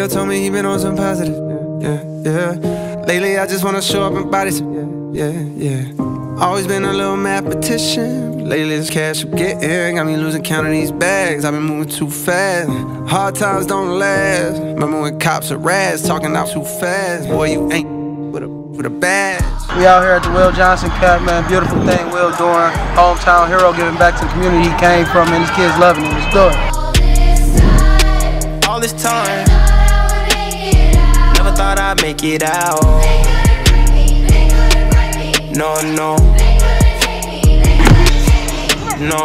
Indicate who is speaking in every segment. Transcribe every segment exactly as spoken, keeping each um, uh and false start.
Speaker 1: Leo told me he been on some positive. Yeah, yeah, yeah. Lately I just wanna show up and body some. Yeah, yeah, yeah. Always been a little mathematician. Lately this cash I'm getting got me losing count of these bags. I've been moving too fast. Hard times don't last. Remember when cops are rats talking out too fast? Boy, you ain't with a with a badge.
Speaker 2: We out here at the Will Johnson Cup, man. Beautiful thing Will doing. Hometown hero, giving back to the community he came from, and his kids loving him. Let's do it.
Speaker 3: All this time, never thought I'd make it out. No, no, no.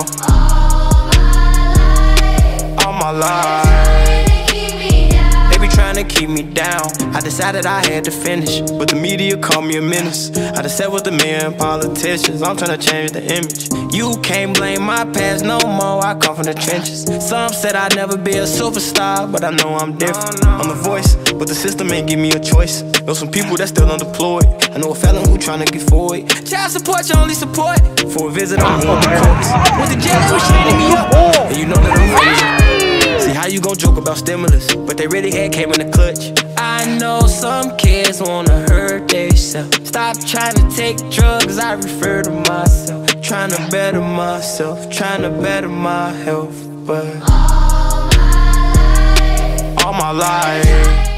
Speaker 3: All my life, they be trying to keep me down. I decided I had to finish, but the media called me a menace. I just sat with the men politicians. I'm trying to change the image. You can't blame my past no more. I come from the trenches. Some said I'd never be a superstar, but I know I'm different. I'm the voice, but the system ain't give me a choice. Know some people that still unemployed. I know a felon who tryna get forward. Child support, your only support. For a visit, I'm on the courts. With the jail, they was shooting me up, and you know that I'm crazy. See how you gon' joke about stimulus, but they really had came in the clutch. I know some kids wanna hurt themselves. Stop trying to take drugs, I refer to myself. Trying to better myself, trying to better my health, but all my life, all my life